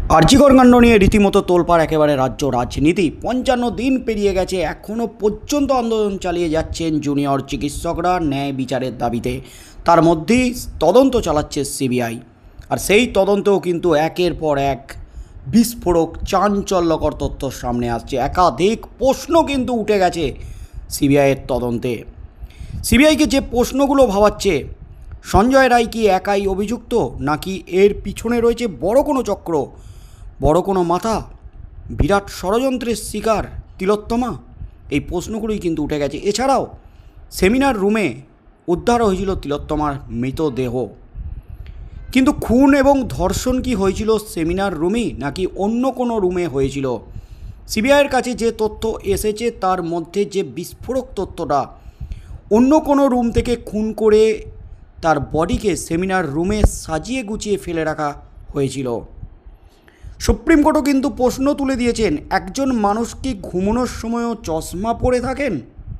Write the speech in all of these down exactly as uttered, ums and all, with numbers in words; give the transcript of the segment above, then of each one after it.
আরজিকর কাণ্ড নিয়ে রীতিমতো তোলপাড় একেবারে রাজ্য রাজনীতি। পঞ্চান্ন দিন পেরিয়ে গেছে, এখনও পর্যন্ত আন্দোলন চালিয়ে যাচ্ছেন জুনিয়র চিকিৎসকরা ন্যায় বিচারের দাবিতে। তার মধ্যেই তদন্ত চালাচ্ছে সিবিআই, আর সেই তদন্তেও কিন্তু একের পর এক বিস্ফোরক চাঞ্চল্যকর তথ্য সামনে আসছে। একাধিক প্রশ্ন কিন্তু উঠে গেছে সিবিআইয়ের তদন্তে। সিবিআইকে যে প্রশ্নগুলো ভাবাচ্ছে, সঞ্জয় রায় কি একাই অভিযুক্ত, নাকি এর পিছনে রয়েছে বড় কোনো চক্র, বড় কোনো মাথা, বিরাট ষড়যন্ত্রের শিকার তিলোত্তমা? এই প্রশ্নগুলোই কিন্তু উঠে গেছে। এছাড়াও সেমিনার রুমে উদ্ধার হয়েছিল তিলোত্তমার মৃতদেহ, কিন্তু খুন এবং ধর্ষণ কি হয়েছিল সেমিনার রুমেই নাকি অন্য কোনো রুমে হয়েছিল? সিবিআইয়ের কাছে যে তথ্য এসেছে তার মধ্যে যে বিস্ফোরক তথ্যটা, অন্য কোনো রুম থেকে খুন করে তার বডিকে সেমিনার রুমে সাজিয়ে গুছিয়ে ফেলে রাখা হয়েছিল। সুপ্রিম কোর্টও কিন্তু প্রশ্ন তুলে দিয়েছেন, একজন মানুষ কি ঘুমানোর সময়ও চশমা পরে থাকেন?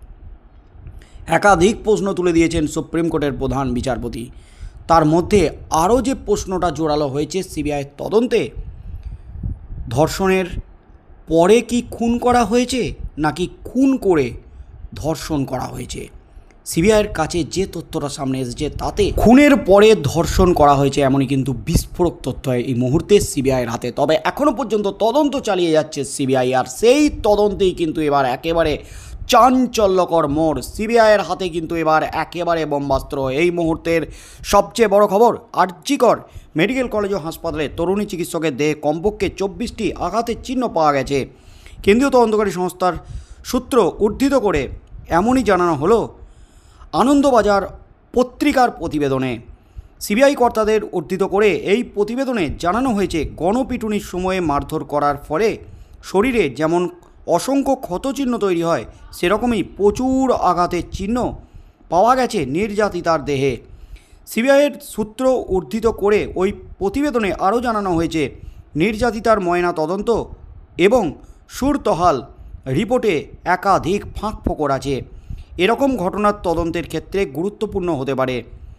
একাধিক প্রশ্ন তুলে দিয়েছেন সুপ্রিম কোর্টের প্রধান বিচারপতি। তার মধ্যে আরও যে প্রশ্নটা জোরালো হয়েছে সিবিআইয়ের তদন্তে, ধর্ষণের পরে কি খুন করা হয়েছে নাকি খুন করে ধর্ষণ করা হয়েছে? সিবিআইয়ের কাছে যে তথ্যটা সামনে এসেছে তাতে খুনের পরে ধর্ষণ করা হয়েছে এমনই কিন্তু বিস্ফোরক তথ্য এই মুহূর্তে সিবিআইয়ের হাতে। তবে এখনও পর্যন্ত তদন্ত চালিয়ে যাচ্ছে সিবিআই, আর সেই তদন্তেই কিন্তু এবার একেবারে চাঞ্চল্যকর মোড়। সিবিআইয়ের হাতে কিন্তু এবার একেবারে বোমাস্ত্র। এই মুহূর্তের সবচেয়ে বড় খবর, আরজিকর মেডিকেল কলেজ ও হাসপাতালে তরুণী চিকিৎসকের দেহে কমপক্ষে চব্বিশটি আঘাতের চিহ্ন পাওয়া গেছে। কেন্দ্রীয় তদন্তকারী সংস্থার সূত্র উদ্ধৃত করে এমনই জানানো হলো আনন্দবাজার পত্রিকার প্রতিবেদনে। সিবিআই কর্তাদের উদ্ধৃত করে এই প্রতিবেদনে জানানো হয়েছে, গণপিটুনির সময়ে মারধর করার ফলে শরীরে যেমন অসংখ্য ক্ষতচিহ্ন তৈরি হয়, সেরকমই প্রচুর আঘাতের চিহ্ন পাওয়া গেছে নির্যাতিতার দেহে। সিবিআইয়ের সূত্র উদ্ধৃত করে ওই প্রতিবেদনে আরও জানানো হয়েছে, নির্যাতিতার ময়না তদন্ত এবং সুরতহাল রিপোর্টে একাধিক ফাঁক ফোকর আছে। এরকম ঘটনার তদন্তের ক্ষেত্রে গুরুত্বপূর্ণ হতে পারে।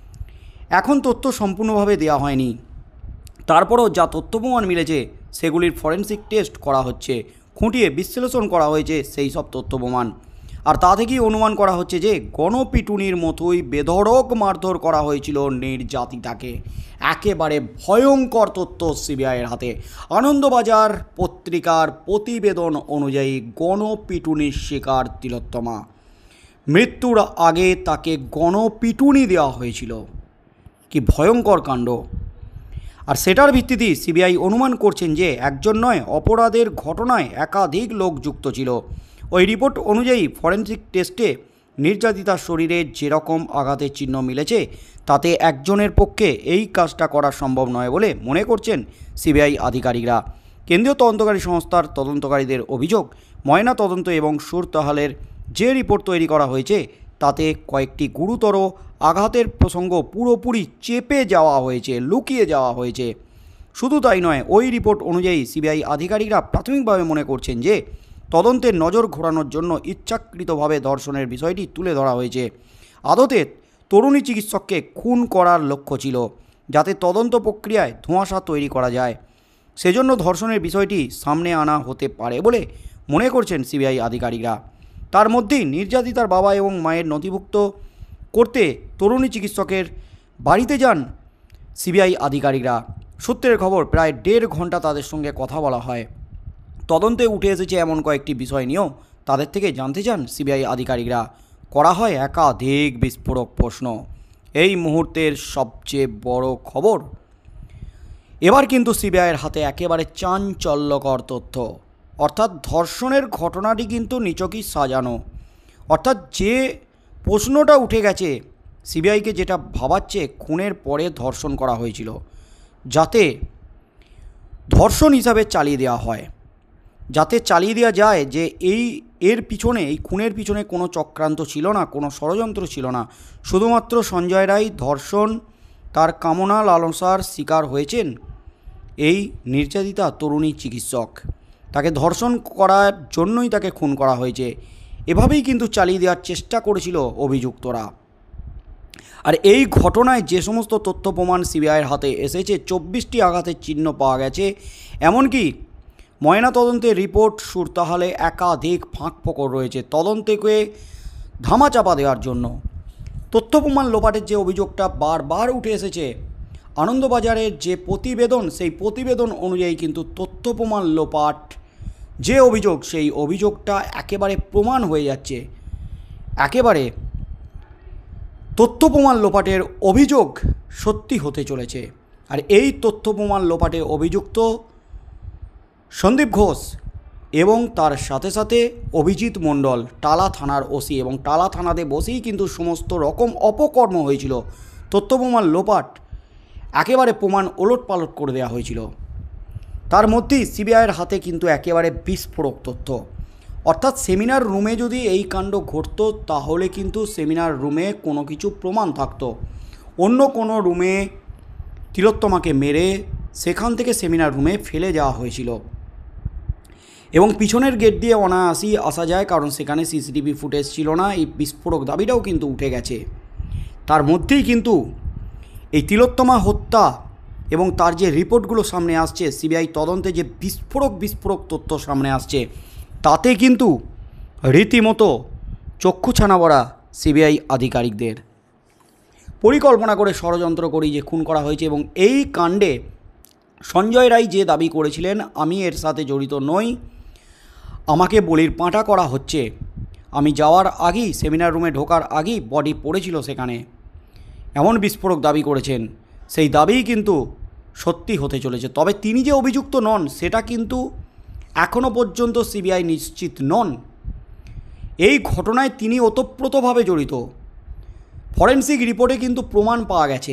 এখন তথ্য সম্পূর্ণভাবে দেওয়া হয়নি, তারপরও যা তথ্য প্রমাণ মিলেছে সেগুলির ফরেনসিক টেস্ট করা হচ্ছে, খুঁটিয়ে বিশ্লেষণ করা হয়েছে সেই সব তথ্য প্রমাণ। আর তা থেকেই অনুমান করা হচ্ছে যে গণপিটুনির মতোই বেধড়ক মারধর করা হয়েছিল নির্যাতিতাকে। একেবারে ভয়ঙ্কর তথ্য সিবিআইয়ের হাতে। আনন্দবাজার পত্রিকার প্রতিবেদন অনুযায়ী গণপিটুনির শিকার তিলোত্তমা। মৃত্যুর আগে তাকে গণপিটুনি দেওয়া হয়েছিল। কি ভয়ঙ্কর কাণ্ড! আর সেটার ভিত্তিতেই সিবিআই অনুমান করছেন যে একজন নয়, অপরাধের ঘটনায় একাধিক লোক যুক্ত ছিল। ওই রিপোর্ট অনুযায়ী ফরেনসিক টেস্টে নির্যাতিতার শরীরে যেরকম আঘাতের চিহ্ন মিলেছে তাতে একজনের পক্ষে এই কাজটা করা সম্ভব নয় বলে মনে করছেন সিবিআই আধিকারিকরা। কেন্দ্রীয় তদন্তকারী সংস্থার তদন্তকারীদের অভিযোগ, ময়না তদন্ত এবং সুরতহালের যে রিপোর্ট তৈরি করা হয়েছে তাতে কয়েকটি গুরুতর আঘাতের প্রসঙ্গ পুরোপুরি চেপে যাওয়া হয়েছে, লুকিয়ে যাওয়া হয়েছে। শুধু তাই নয়, ওই রিপোর্ট অনুযায়ী সিবিআই আধিকারিকরা প্রাথমিকভাবে মনে করছেন যে তদন্তের নজর ঘোরানোর জন্য ইচ্ছাকৃতভাবে ধর্ষণের বিষয়টি তুলে ধরা হয়েছে। আদতে তরুণী চিকিৎসককে খুন করার লক্ষ্য ছিল, যাতে তদন্ত প্রক্রিয়ায় ধোঁয়াশা তৈরি করা যায়। সেজন্য ধর্ষণের বিষয়টি সামনে আনা হতে পারে বলে মনে করছেন সিবিআই আধিকারিকরা। তার মধ্যেই নির্যাতিতার বাবা এবং মায়ের নথিভুক্ত করতে তরুণী চিকিৎসকের বাড়িতে যান সিবিআই আধিকারিকরা। সূত্রের খবর, প্রায় দেড় ঘন্টা তাদের সঙ্গে কথা বলা হয়। তদন্তে উঠে এসেছে এমন কয়েকটি বিষয় নিয়েও তাদের থেকে জানতে চান সিবিআই আধিকারিকরা। করা হয় একাধিক বিস্ফোরক প্রশ্ন। এই মুহূর্তের সবচেয়ে বড় খবর, এবার কিন্তু সিবিআইয়ের হাতে একেবারে চাঞ্চল্যকর তথ্য। অর্থাৎ ধর্ষণের ঘটনাটি কিন্তু নিছকই সাজানো। অর্থাৎ যে প্রশ্নটা উঠে গেছে সিবিআইকে, যেটা ভাবাচ্ছে খুনের পরে ধর্ষণ করা হয়েছিল, যাতে ধর্ষণ হিসাবে চালিয়ে দেওয়া হয়, যাতে চালিয়ে দেওয়া যায় যে এই এর পিছনে, এই খুনের পিছনে কোনো চক্রান্ত ছিল না, কোনো ষড়যন্ত্র ছিল না। শুধুমাত্র সঞ্জয় রায় ধর্ষণ, তার কামনা লালসার শিকার হয়েছেন এই নির্যাতিতা তরুণী চিকিৎসক। তাকে ধর্ষণ করার জন্যই তাকে খুন করা হয়েছে, এভাবেই কিন্তু চালিয়ে দেওয়ার চেষ্টা করেছিল অভিযুক্তরা। আর এই ঘটনায় যে সমস্ত তথ্য প্রমাণ সিবিআইয়ের হাতে এসেছে, চব্বিশটি আঘাতের চিহ্ন পাওয়া গেছে, এমনকি ময়নাতদন্তের রিপোর্ট সুরতাহালে একাধিক ফাঁক ফোকর রয়েছে তদন্তকে ধামাচাপা দেওয়ার জন্য। তথ্য প্রমাণ লোপাটের যে অভিযোগটা বারবার উঠে এসেছে, আনন্দবাজারের যে প্রতিবেদন, সেই প্রতিবেদন অনুযায়ী কিন্তু তথ্য প্রমাণ লোপাট যে অভিযোগ, সেই অভিযোগটা একেবারে প্রমাণ হয়ে যাচ্ছে। একেবারে তথ্য প্রমাণ লোপাটের অভিযোগ সত্যি হতে চলেছে। আর এই তথ্য প্রমাণ লোপাটে অভিযুক্ত সন্দীপ ঘোষ এবং তার সাথে সাথে অভিজিৎ মণ্ডল, টালা থানার ওসি, এবং টালা থানাতে বসেই কিন্তু সমস্ত রকম অপকর্ম হয়েছিল। তথ্য প্রমাণ লোপাট একেবারে প্রমাণ ওলট পালট করে দেওয়া হয়েছিল। তার মধ্যেই সিবিআইয়ের হাতে কিন্তু একেবারে বিস্ফোরক তথ্য, অর্থাৎ সেমিনার রুমে যদি এই কাণ্ড ঘটতো তাহলে কিন্তু সেমিনার রুমে কোনো কিছু প্রমাণ থাকতো। অন্য কোনো রুমে তিলোত্তমাকে মেরে সেখান থেকে সেমিনার রুমে ফেলে যাওয়া হয়েছিল এবং পিছনের গেট দিয়ে অনায়াসই আসা যায়, কারণ সেখানে সিসিটিভি ফুটেজ ছিল না। এই বিস্ফোরক দাবিটাও কিন্তু উঠে গেছে। তার মধ্যেই কিন্তু এই তিলোত্তমা হত্যা এবং তার যে রিপোর্টগুলো সামনে আসছে, সিবিআই তদন্তে যে বিস্ফোরক বিস্ফোরক তথ্য সামনে আসছে, তাতে কিন্তু রীতিমতো চক্ষু ছানা পড়া সিবিআই আধিকারিকদের। পরিকল্পনা করে ষড়যন্ত্র করেই যে খুন করা হয়েছে এবং এই কাণ্ডে সঞ্জয় রায় যে দাবি করেছিলেন, আমি এর সাথে জড়িত নই, আমাকে বলির পাঁটা করা হচ্ছে, আমি যাওয়ার আগেই, সেমিনার রুমে ঢোকার আগেই বডি পড়েছিল সেখানে, এমন বিস্ফোরক দাবি করেছেন। সেই দাবিই কিন্তু সত্যি হতে চলেছে। তবে তিনি যে অভিযুক্ত নন সেটা কিন্তু এখনও পর্যন্ত সিবিআই নিশ্চিত নন। এই ঘটনায় তিনি ওতপ্রোতভাবে জড়িত। ফরেনসিক রিপোর্টে কিন্তু প্রমাণ পাওয়া গেছে।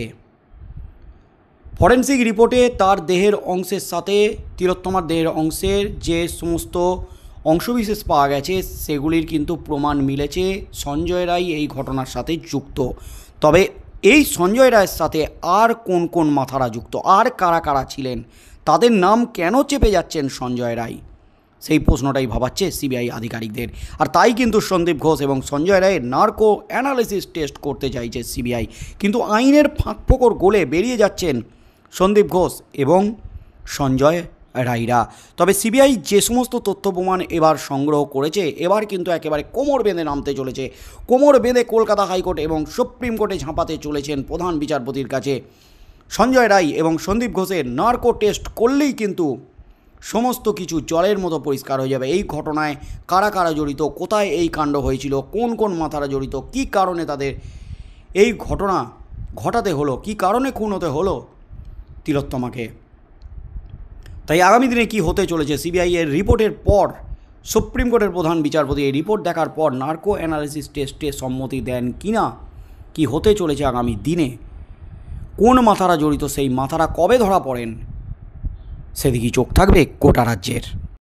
ফরেনসিক রিপোর্টে তার দেহের অংশের সাথে তিলোত্তমার দেহের অংশের যে সমস্ত অংশবিশেষ পাওয়া গেছে, সেগুলির কিন্তু প্রমাণ মিলেছে সঞ্জয় রায় এই ঘটনার সাথে যুক্ত। তবে এই সঞ্জয় রায়ের সাথে আর কোন কোন মাথারা যুক্ত, আর কারা কারা ছিলেন, তাদের নাম কেন চেপে যাচ্ছেন সঞ্জয় রায়, সেই প্রশ্নটাই ভাবাচ্ছে সিবিআই আধিকারিকদের। আর তাই কিন্তু সন্দীপ ঘোষ এবং সঞ্জয় রায়ের নার্কো অ্যানালিসিস টেস্ট করতে চাইছে সিবিআই। কিন্তু আইনের ফাঁক ফোকর গলে বেরিয়ে যাচ্ছেন সন্দীপ ঘোষ এবং সঞ্জয় রায়রা। তবে সিবিআই যে সমস্ত তথ্য প্রমাণ এবার সংগ্রহ করেছে, এবার কিন্তু একেবারে কোমর বেঁধে নামতে চলেছে। কোমর বেঁধে কলকাতা হাইকোর্ট এবং সুপ্রিম কোর্টে ঝাঁপাতে চলেছেন প্রধান বিচারপতির কাছে। সঞ্জয় রায় এবং সন্দীপ ঘোষের নার্কো টেস্ট করলেই কিন্তু সমস্ত কিছু জলের মতো পরিষ্কার হয়ে যাবে। এই ঘটনায় কারা কারা জড়িত, কোথায় এই কাণ্ড হয়েছিল, কোন কোন মাথারা জড়িত, কী কারণে তাদের এই ঘটনা ঘটাতে হলো, কী কারণে খুন হতে হলো তিলোত্তমাকে। তাই আগামী দিনে কি হতে চলেছে, সিবিআই এর রিপোর্টের পর সুপ্রিম কোর্টের প্রধান বিচারপতি এই রিপোর্ট দেখার পর নার্কো অ্যানালিসিস টেস্টে সম্মতি দেন কিনা, কি হতে চলেছে আগামী দিনে, কোন মাথারা জড়িত, সেই মাথারা কবে ধরা পড়েন, সেদিকেই চোখ থাকবে গোটা রাজ্যের।